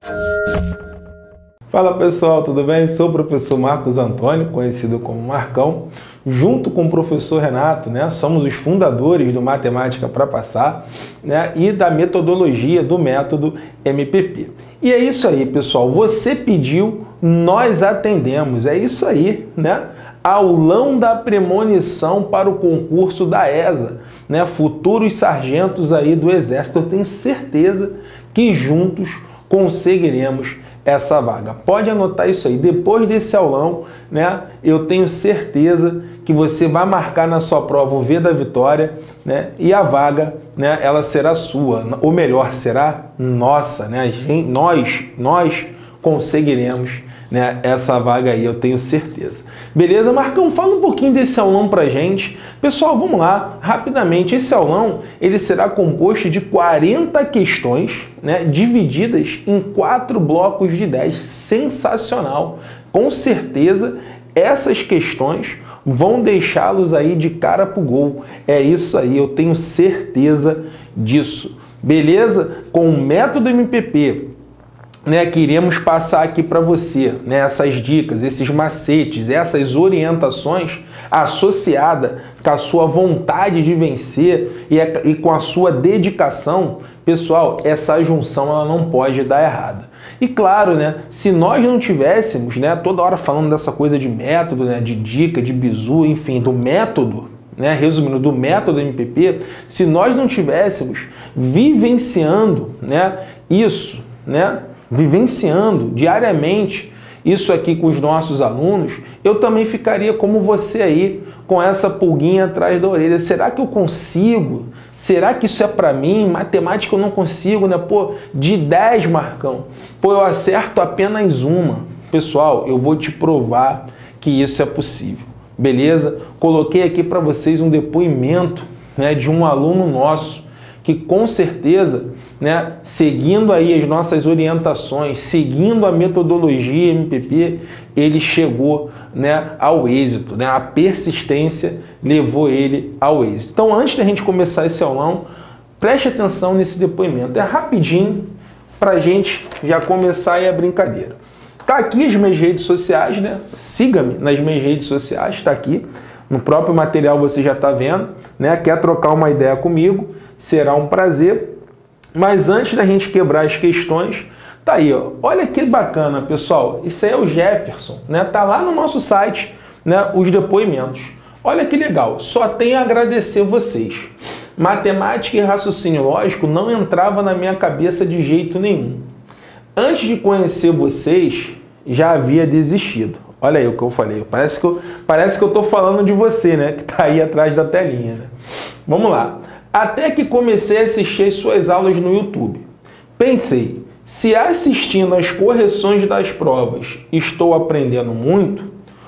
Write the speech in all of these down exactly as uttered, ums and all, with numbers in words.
Fala pessoal, tudo bem? Sou o professor Marcos Antônio, conhecido como Marcão. Junto com o professor Renato, né, somos os fundadores do Matemática para Passar, né, e da metodologia do método M P P. E é isso aí, pessoal. Você pediu, nós atendemos. É isso aí, né? Aulão da premonição para o concurso da E S A, né? Futuros sargentos aí do Exército. Eu tenho certeza que juntos conseguiremos essa vaga. Pode anotar isso aí. Depois desse aulão, né, eu tenho certeza que você vai marcar na sua prova o V da vitória, né, e a vaga, né, ela será sua. Ou melhor, será nossa, né? Gente, nós, nós conseguiremos, né, essa vaga aí, eu tenho certeza. Beleza? Marcão, fala um pouquinho desse aulão pra gente. Pessoal, vamos lá, rapidamente. Esse aulão, ele será composto de quarenta questões, né, divididas em quatro blocos de dez. Sensacional! Com certeza, essas questões vão deixá-los aí de cara pro gol. É isso aí, eu tenho certeza disso. Beleza? Com o método M P P, né, que iremos passar aqui para você, né, essas dicas, esses macetes, essas orientações associada com a sua vontade de vencer e, e com a sua dedicação, pessoal, essa junção ela não pode dar errada. E claro, né, se nós não tivéssemos, né, toda hora falando dessa coisa de método, né, de dica, de bizu, enfim, do método, né, resumindo, do método M P P, se nós não tivéssemos vivenciando, né, isso, né, vivenciando diariamente isso aqui com os nossos alunos, eu também ficaria como você aí, com essa pulguinha atrás da orelha. Será que eu consigo? Será que isso é para mim? Matemática eu não consigo, né? Pô, de dez, Marcão, pô, eu acerto apenas uma. Pessoal, eu vou te provar que isso é possível, beleza? Coloquei aqui para vocês um depoimento, né, de um aluno nosso que com certeza, né, seguindo aí as nossas orientações, seguindo a metodologia M P P, ele chegou, né, ao êxito, né? A persistência levou ele ao êxito. Então, antes da gente começar esse aulão, preste atenção nesse depoimento. É rapidinho para a gente já começar aí a brincadeira. Tá aqui as minhas redes sociais, né? Siga-me nas minhas redes sociais, tá aqui. No próprio material você já está vendo, né? Quer trocar uma ideia comigo? Será um prazer. Mas antes da gente quebrar as questões, tá aí, ó. Olha que bacana, pessoal. Isso aí é o Jefferson, né? Tá lá no nosso site, né, os depoimentos. Olha que legal. Só tenho a agradecer vocês. Matemática e raciocínio lógico não entrava na minha cabeça de jeito nenhum. Antes de conhecer vocês, já havia desistido. Olha aí o que eu falei. Parece que eu, parece que eu tô falando de você, né? Que tá aí atrás da telinha, né? Vamos lá. Até que comecei a assistir suas aulas no YouTube. Pensei, se assistindo às correções das provas estou aprendendo muito,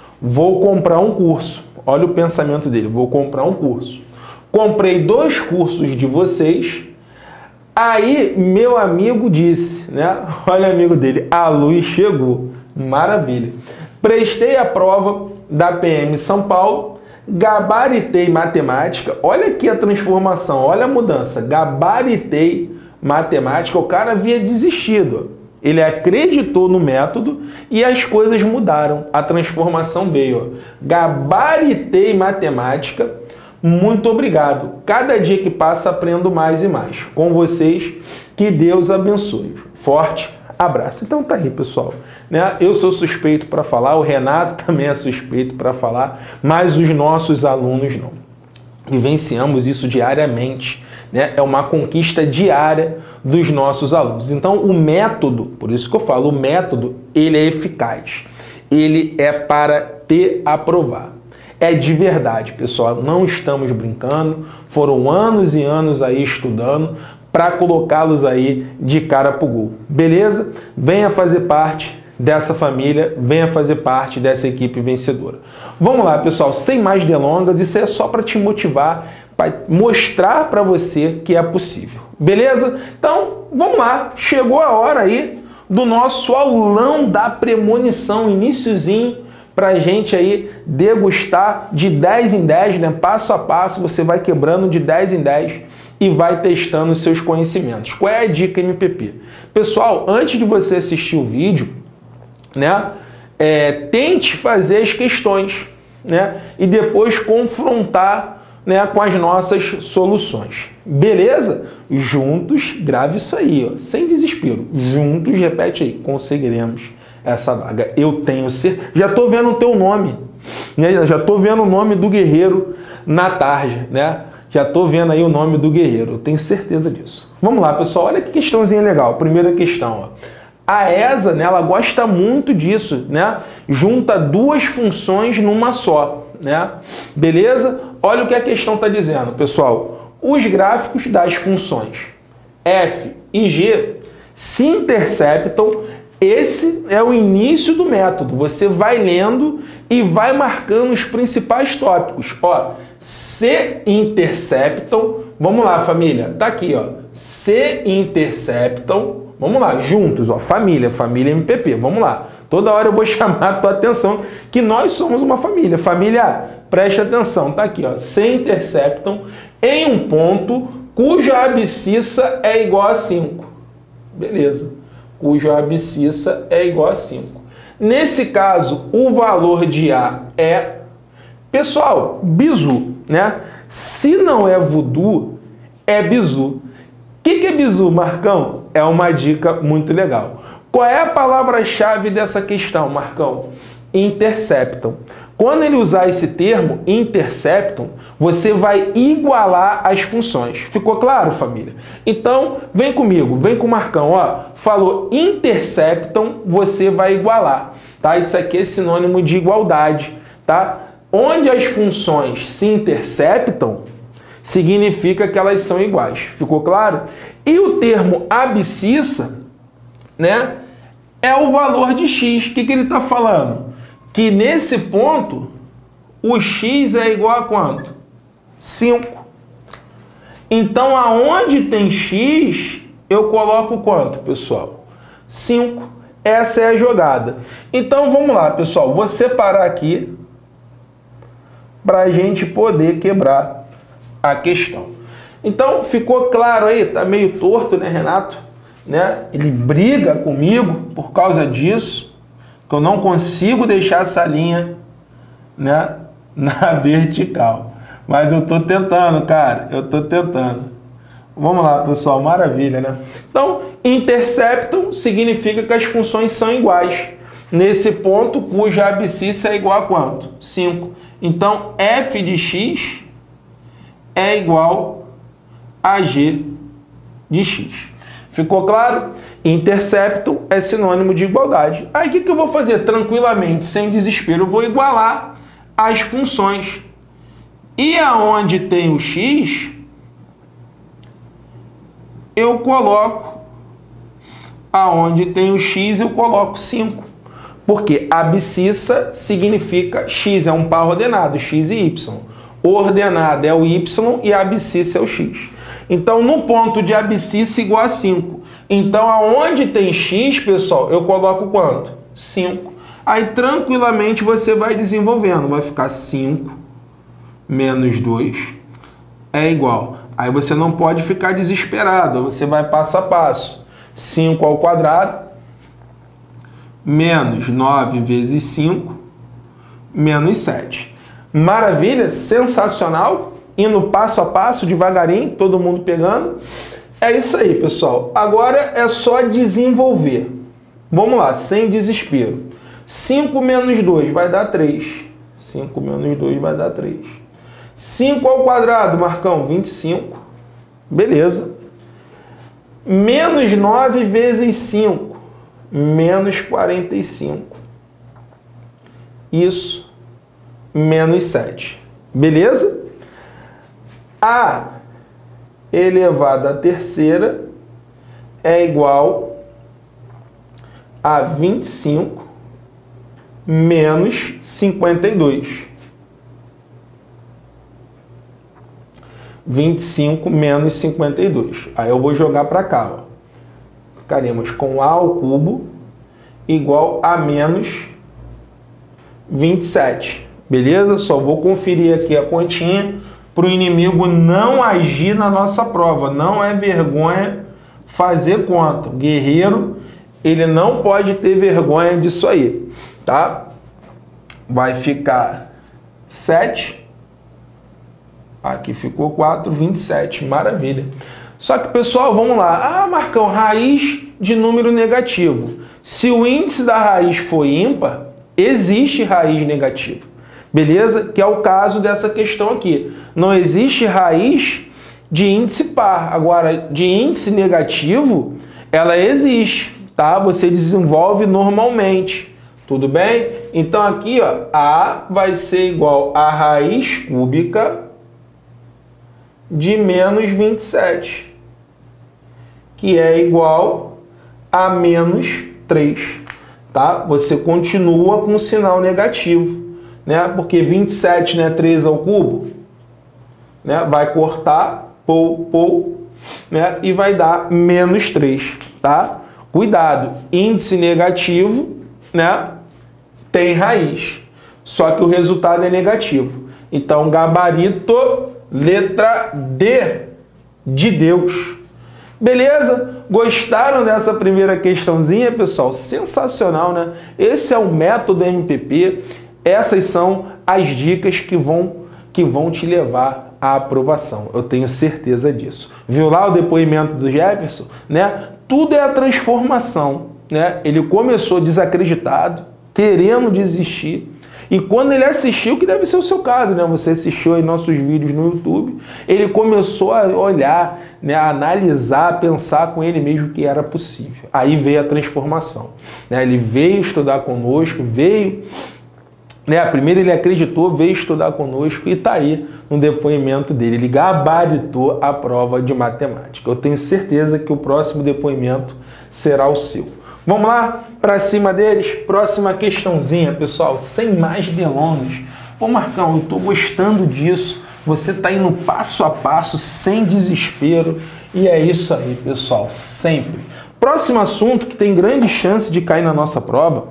vou comprar um curso. Olha o pensamento dele, vou comprar um curso. Comprei dois cursos de vocês. Aí meu amigo disse, né? Olha o amigo dele, a luz chegou. Maravilha. Prestei a prova da P M São Paulo. Gabaritei matemática, olha aqui a transformação, olha a mudança, gabaritei matemática, o cara havia desistido, ele acreditou no método e as coisas mudaram, a transformação veio, gabaritei matemática, muito obrigado, cada dia que passa aprendo mais e mais, com vocês, que Deus abençoe, forte abraço. Então tá aí, pessoal, né? Eu sou suspeito para falar, o Renato também é suspeito para falar, mas os nossos alunos não. Vivenciamos isso diariamente, né? É uma conquista diária dos nossos alunos. Então o método, por isso que eu falo, o método, ele é eficaz. Ele é para te aprovar. É de verdade, pessoal, não estamos brincando, foram anos e anos aí estudando para colocá-los aí de cara pro gol. Beleza? Venha fazer parte dessa família, venha fazer parte dessa equipe vencedora. Vamos lá, pessoal, sem mais delongas, isso é só para te motivar, para mostrar para você que é possível. Beleza? Então, vamos lá. Chegou a hora aí do nosso aulão da premonição, iniciozinho, para a gente aí degustar de dez em dez, né? Passo a passo, você vai quebrando de dez em dez e vai testando os seus conhecimentos. Qual é a dica M P P? Pessoal, antes de você assistir o vídeo, né, é, tente fazer as questões, né, e depois confrontar, né, com as nossas soluções. Beleza? Juntos, grave isso aí, ó, sem desespero. Juntos, repete aí, conseguiremos essa vaga. Eu tenho certeza. Já estou vendo o teu nome, né? Já estou vendo o nome do guerreiro na tarde, né? Já estou vendo aí o nome do guerreiro. Eu tenho certeza disso. Vamos lá, pessoal. Olha que questãozinha legal. Primeira questão, ó. A E S A, né, ela gosta muito disso, né? Junta duas funções numa só, né? Beleza? Olha o que a questão está dizendo, pessoal. Os gráficos das funções f e g se interceptam. Esse é o início do método. Você vai lendo e vai marcando os principais tópicos. Ó, se interceptam. Vamos lá, família. Tá aqui, ó. Se interceptam. Vamos lá, juntos, ó. Família, família M P P. Vamos lá. Toda hora eu vou chamar a tua atenção que nós somos uma família. Família, preste atenção. Tá aqui, ó. Se interceptam em um ponto cuja abscissa é igual a cinco. Beleza. Cuja abscissa é igual a cinco. Nesse caso, o valor de A é, pessoal, bizu, né? Se não é voodoo, é bizu. O que, que é bizu, Marcão? É uma dica muito legal. Qual é a palavra-chave dessa questão, Marcão? Interceptam. Quando ele usar esse termo, interceptam, você vai igualar as funções. Ficou claro, família? Então, vem comigo, vem com o Marcão. Ó, falou interceptam, você vai igualar. Tá? Isso aqui é sinônimo de igualdade. Tá? Onde as funções se interceptam, significa que elas são iguais. Ficou claro? E o termo abscissa, né, é o valor de x. O que, que ele está falando? Que nesse ponto, o x é igual a quanto? cinco. Então, aonde tem x, eu coloco quanto, pessoal? cinco. Essa é a jogada. Então, vamos lá, pessoal. Vou separar aqui para a gente poder quebrar a questão. Então, ficou claro aí? Tá meio torto, né, Renato? Né? Ele briga comigo por causa disso, que eu não consigo deixar essa linha, né, na vertical. Mas eu tô tentando, cara. Eu tô tentando. Vamos lá, pessoal. Maravilha, né? Então, interceptam significa que as funções são iguais. Nesse ponto, cuja abscissa é igual a quanto? cinco. Então, f de x é igual a g de x. Ficou claro? Interceptam é sinônimo de igualdade. Aí o que, que eu vou fazer? Tranquilamente, sem desespero, eu vou igualar as funções. E aonde tem o x, eu coloco, aonde tem o x, eu coloco cinco. Porque abscissa significa x é um par ordenado, x e y. O ordenado é o y e a abscissa é o x. Então, no ponto de abscissa igual a cinco. Então, aonde tem x, pessoal, eu coloco quanto? cinco. Aí, tranquilamente, você vai desenvolvendo. Vai ficar cinco menos dois é igual. Aí, você não pode ficar desesperado. Você vai passo a passo. cinco ao quadrado menos nove vezes cinco menos sete. Maravilha? Sensacional? Indo passo a passo, devagarinho, todo mundo pegando. É isso aí, pessoal. Agora é só desenvolver. Vamos lá, sem desespero. cinco menos dois vai dar três. cinco menos dois vai dar três. cinco ao quadrado, Marcão, vinte e cinco. Beleza. Menos nove vezes cinco. Menos quarenta e cinco. Isso. Menos sete. Beleza? A elevado à terceira é igual a vinte e cinco menos cinquenta e dois. vinte e cinco menos cinquenta e dois. Aí eu vou jogar para cá. Ó. Ficaremos com A ao cubo igual a menos vinte e sete. Beleza? Só vou conferir aqui a continha. para o inimigo não agir na nossa prova. Não é vergonha fazer conta. O guerreiro, ele não pode ter vergonha disso aí, tá? Vai ficar sete. Aqui ficou quatro, vinte e sete. Maravilha. Só que, pessoal, vamos lá. Ah, Marcão, raiz de número negativo. Se o índice da raiz for ímpar, existe raiz negativa. Beleza? Que é o caso dessa questão aqui. Não existe raiz de índice par. Agora, de índice negativo, ela existe, tá? Você desenvolve normalmente. Tudo bem? Então aqui, ó, A vai ser igual a raiz cúbica de menos vinte e sete, que é igual a menos três, tá? Você continua com o sinal negativo, né? Porque vinte e sete, né, três ao cubo, né? Vai cortar, pou, pou, né? E vai dar menos três, tá? Cuidado, índice negativo, né? Tem raiz, só que o resultado é negativo. Então, gabarito, letra D de Deus. Beleza? Gostaram dessa primeira questãozinha, pessoal? Sensacional, né? Esse é o método M P P. Essas são as dicas que vão, que vão te levar à aprovação. Eu tenho certeza disso. Viu lá o depoimento do Jefferson? Né? Tudo é a transformação, né? Ele começou desacreditado, querendo desistir. E quando ele assistiu, que deve ser o seu caso, né? Você assistiu aí nossos vídeos no YouTube, ele começou a olhar, né? A analisar, a pensar com ele mesmo que era possível. Aí veio a transformação, né? Ele veio estudar conosco, veio, né? Primeiro ele acreditou, veio estudar conosco e está aí no depoimento dele. Ele gabaritou a prova de matemática. Eu tenho certeza que o próximo depoimento será o seu. Vamos lá, para cima deles. Próxima questãozinha, pessoal, sem mais delongas. Pô, Marcão, eu estou gostando disso. Você está indo passo a passo, sem desespero. E é isso aí, pessoal, sempre. Próximo assunto que tem grande chance de cair na nossa prova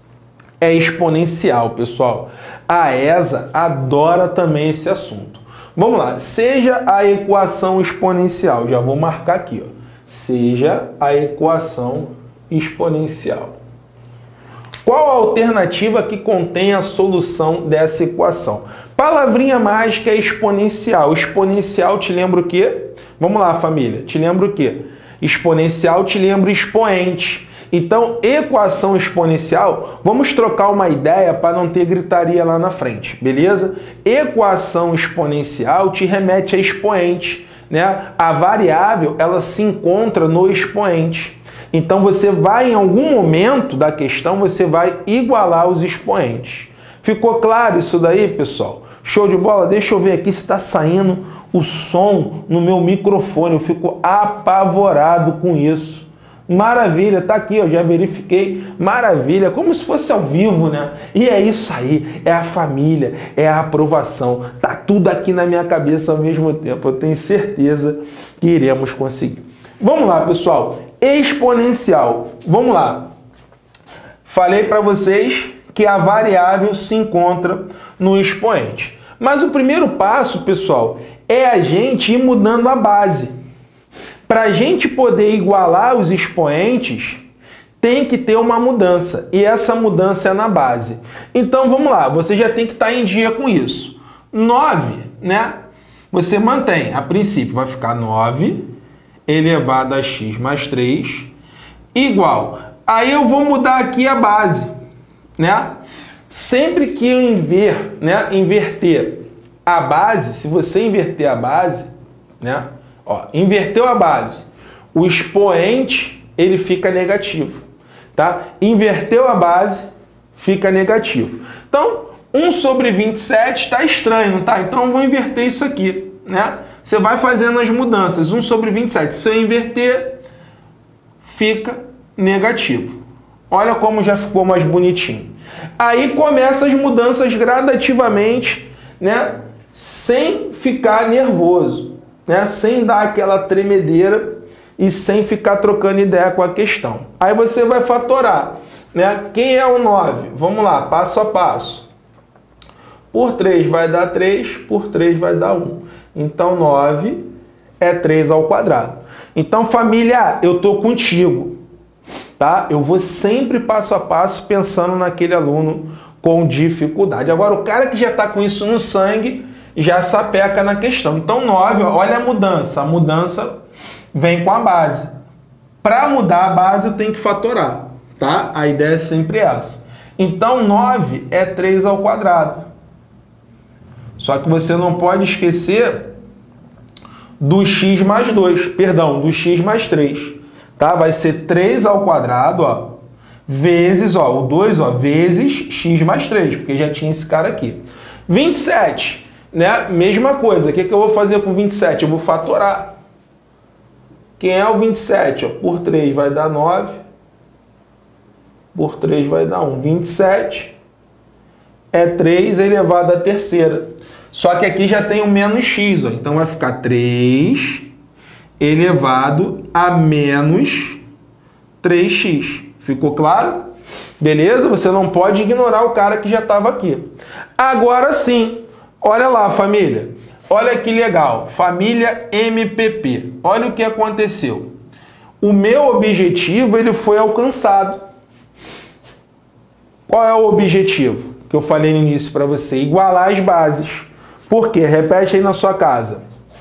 é exponencial, pessoal. A E S A adora também esse assunto. Vamos lá, seja a equação exponencial. Já vou marcar aqui, ó. Seja a equação exponencial. Qual a alternativa que contém a solução dessa equação? Palavrinha mágica é exponencial. Exponencial te lembra o quê? Vamos lá, família. Te lembra o quê? Exponencial te lembra expoente. Então, equação exponencial, vamos trocar uma ideia para não ter gritaria lá na frente, beleza? Equação exponencial te remete a expoente, né? A variável, ela se encontra no expoente. Então, você vai, em algum momento da questão, você vai igualar os expoentes. Ficou claro isso daí, pessoal? Show de bola? Deixa eu ver aqui se está saindo o som no meu microfone. Eu fico apavorado com isso. Maravilha, tá aqui, eu já verifiquei. Maravilha, como se fosse ao vivo, né? E é isso aí, é a família, é a aprovação. Tá tudo aqui na minha cabeça ao mesmo tempo. Eu tenho certeza que iremos conseguir. Vamos lá, pessoal. Exponencial. Vamos lá. Falei para vocês que a variável se encontra no expoente. Mas o primeiro passo, pessoal, é a gente ir mudando a base. Para a gente poder igualar os expoentes, tem que ter uma mudança. E essa mudança é na base. Então, vamos lá. Você já tem que estar em dia com isso. nove, né? Você mantém. A princípio, vai ficar nove elevado a x mais três, igual. Aí eu vou mudar aqui a base, né? Sempre que eu inver, né, inverter a base, se você inverter a base, né? Ó, inverteu a base, o expoente, ele fica negativo, tá? Inverteu a base, fica negativo. Então, um sobre vinte e sete está estranho, não tá? Então, eu vou inverter isso aqui, né? Você vai fazendo as mudanças. um sobre vinte e sete. Se eu inverter, fica negativo. Olha como já ficou mais bonitinho. Aí começa as mudanças gradativamente, né? Sem ficar nervoso, né? Sem dar aquela tremedeira e sem ficar trocando ideia com a questão. Aí você vai fatorar, né? Quem é o nove? Vamos lá, passo a passo. Por três vai dar três, por três vai dar um. Então, nove é três ao quadrado. Então, família, eu tô contigo, tá? Eu vou sempre passo a passo pensando naquele aluno com dificuldade. Agora, o cara que já está com isso no sangue, já sapeca na questão. Então, nove, olha a mudança. A mudança vem com a base. Para mudar a base, eu tenho que fatorar, tá? A ideia é sempre essa. Então, nove é três ao quadrado. Só que você não pode esquecer do x mais dois, perdão, do x mais três, tá? Vai ser três ao quadrado, ó, vezes, ó, o dois, ó, vezes x mais três, porque já tinha esse cara aqui. vinte e sete, né? Mesma coisa. O que que eu vou fazer com vinte e sete? Eu vou fatorar. Quem é o vinte e sete? Ó, por três vai dar nove. Por três vai dar um. vinte e sete é três elevado à terceira. Só que aqui já tem o menos x, ó. Então vai ficar três elevado a menos três x. Ficou claro? Beleza? Você não pode ignorar o cara que já estava aqui. Agora sim, olha lá, família. Olha que legal. Família M P P. Olha o que aconteceu. O meu objetivo ele foi alcançado. Qual é o objetivo que eu falei no início para você? Igualar as bases. Por quê? Repete aí na sua casa.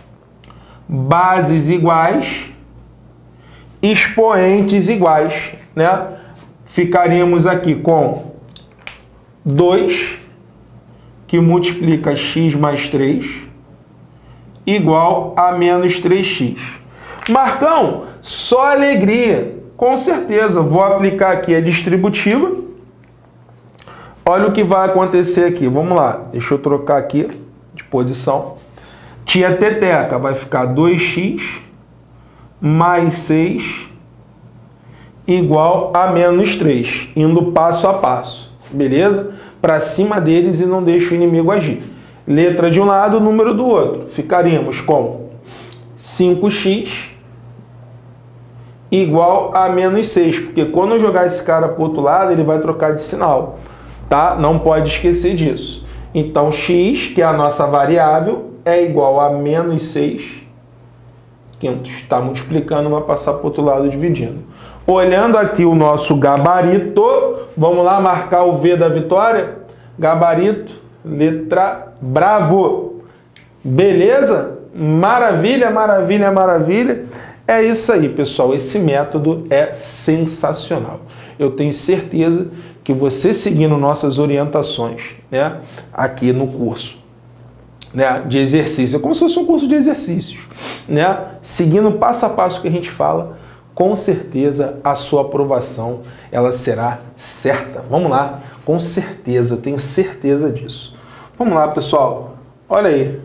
Bases iguais, expoentes iguais, né? Ficaríamos aqui com dois, que multiplica x mais três, igual a menos três x. Marcão, só alegria. Com certeza, vou aplicar aqui a distributiva. Olha o que vai acontecer aqui. Vamos lá, deixa eu trocar aqui de posição. Tia Teteca vai ficar dois x mais seis igual a menos três, indo passo a passo, beleza? Para cima deles e não deixa o inimigo agir. Letra de um lado, número do outro. Ficaríamos com cinco x igual a menos seis, porque quando eu jogar esse cara para o outro lado, ele vai trocar de sinal, tá? Não pode esquecer disso. Então, x, que é a nossa variável, é igual a menos seis quintos. Está multiplicando, vai passar para o outro lado dividindo. Olhando aqui o nosso gabarito, vamos lá marcar o V da vitória? Gabarito, letra bravo. Beleza? Maravilha, maravilha, maravilha. É isso aí, pessoal. Esse método é sensacional. Eu tenho certeza que você seguindo nossas orientações, né, aqui no curso, né, de exercício, é como se fosse um curso de exercícios, né, seguindo passo a passo que a gente fala, com certeza a sua aprovação ela será certa. Vamos lá, com certeza, tenho certeza disso. Vamos lá, pessoal, olha aí.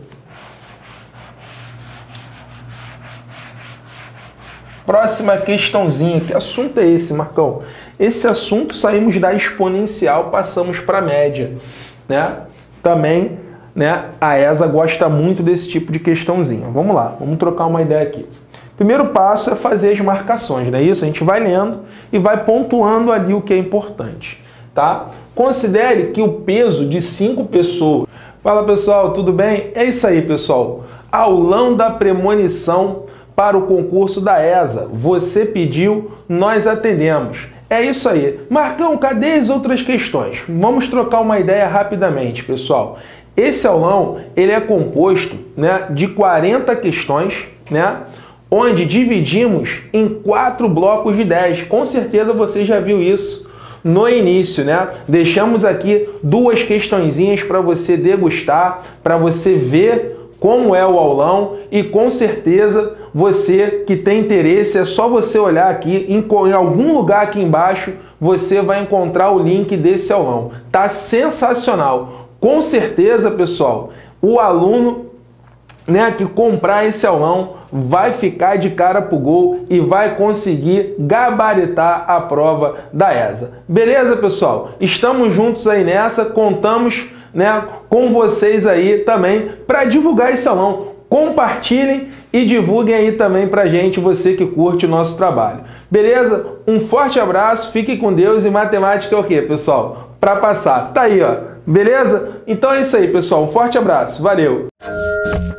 Próxima questãozinha, que assunto é esse, Marcão? Esse assunto saímos da exponencial, passamos para a média, né? Também, né, a E S A gosta muito desse tipo de questãozinha. Vamos lá, vamos trocar uma ideia aqui. Primeiro passo é fazer as marcações, não é isso? A gente vai lendo e vai pontuando ali o que é importante, tá? Considere que o peso de cinco pessoas... Fala, pessoal, tudo bem? É isso aí, pessoal. Aulão da premonição para o concurso da E S A. Você pediu, nós atendemos. É isso aí. Marcão, cadê as outras questões? Vamos trocar uma ideia rapidamente, pessoal. Esse aulão, ele é composto, né, de quarenta questões, né, onde dividimos em quatro blocos de dez. Com certeza você já viu isso no início, né? Deixamos aqui duas questõezinhas para você degustar, para você ver como é o aulão, e com certeza você que tem interesse, é só você olhar aqui, em, em algum lugar aqui embaixo, você vai encontrar o link desse aulão. Tá sensacional. Com certeza, pessoal, o aluno, né, que comprar esse aulão vai ficar de cara pro gol e vai conseguir gabaritar a prova da E S A. Beleza, pessoal? Estamos juntos aí nessa, contamos, né, com vocês aí também para divulgar esse aulão. Compartilhem e divulguem aí também pra gente, você que curte o nosso trabalho. Beleza? Um forte abraço, fique com Deus, e matemática é o quê, pessoal? Para passar. Tá aí, ó. Beleza? Então é isso aí, pessoal. Um forte abraço. Valeu!